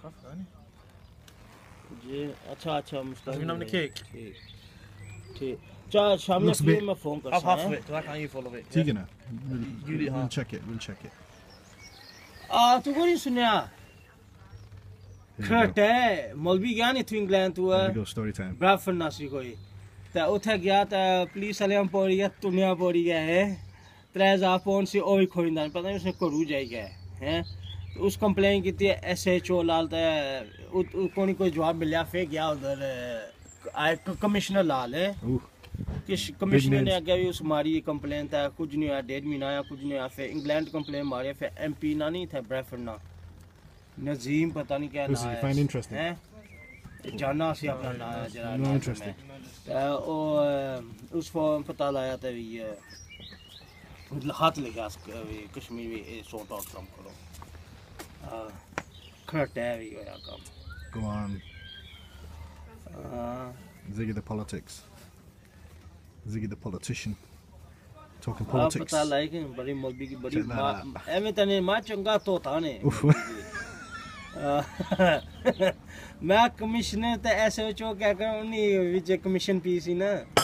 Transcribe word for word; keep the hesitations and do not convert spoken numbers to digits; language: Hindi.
खफा नहीं जी अच्छा अच्छा Mushtaq Have you known the cake? ठीक ठीक चल शाम में Looks a bit- मैं फोन कर Have half of it, because I can't eat full of it. ठीक है ना You eat we'll half. check it we'll check it आ तू को नहीं सुनया Here we go. खट है मौलवी गया नहीं तू इंग्लैंड तू Here we go story time ब्राफर नासी कोई तो उठे गया तो पुलिस वाले हम पौड़ी गया दुनिया पौड़ी गया है त्रै हजार पौंड से ओ ही खोइंदा पता नहीं उसने करू जाई गया है तो उस कंप्लेन की थी एसएचओ लाल तो कोई कोई जवाब मिला फिर गया उधर कमिश्नर लाल है Ooh. कि कमिश्नर ने आगे भी उस मारी कंप्लेन था कुछ नहीं आया डेढ़ महीना आया कुछ नहीं आया फिर इंग्लैंड कंप्लेन मारी फिर एमपी ना नहीं था ब्रैफर्ड ना नजीम पता नहीं क्या Lucy, you find नाम interesting? है जाना सी अपना नाम है जरा No, interesting. और उस फॉर्म पता लाया था ये हाथ लगा कश्मीरी सॉर्ट आउट काम करो खट है भी यार काम Go on Ziggy the politics Ziggy the politician talking politics पता लाइक बड़ी मौलवी की बड़ी Check that out. एवें तने मां चंगा तो था ने Oof. मैं कमिश्नर ते एसएचओ क्या कर उन्हीं विच कमीशन पी सी ना